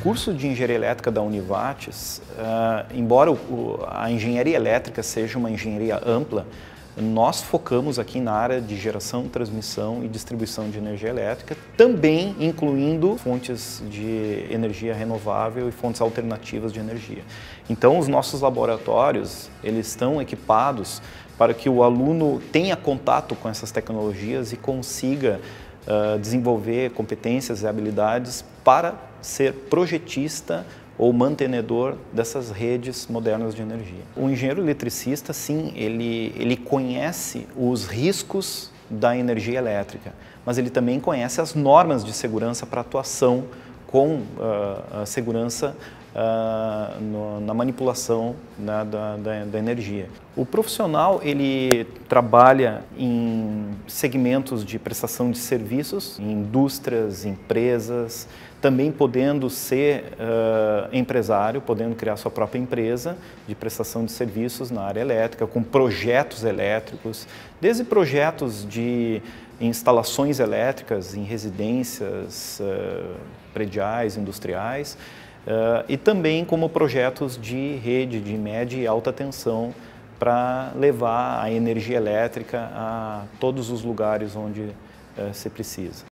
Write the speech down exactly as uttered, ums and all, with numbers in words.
curso de engenharia elétrica da Univates, uh, embora o, a engenharia elétrica seja uma engenharia ampla, nós focamos aqui na área de geração, transmissão e distribuição de energia elétrica, também incluindo fontes de energia renovável e fontes alternativas de energia. Então, os nossos laboratórios, eles estão equipados para que o aluno tenha contato com essas tecnologias e consiga uh, desenvolver competências e habilidades para ser projetista ou mantenedor dessas redes modernas de energia. O engenheiro eletricista, sim, ele, ele conhece os riscos da energia elétrica, mas ele também conhece as normas de segurança para atuação com uh, a segurança uh, no, na manipulação né, da, da, da energia. O profissional, ele trabalha em segmentos de prestação de serviços, em indústrias, empresas, também podendo ser uh, empresário, podendo criar sua própria empresa de prestação de serviços na área elétrica, com projetos elétricos, desde projetos de instalações elétricas em residências, uh, prediais, industriais, uh, e também como projetos de rede de média e alta tensão para levar a energia elétrica a todos os lugares onde uh, se precisa.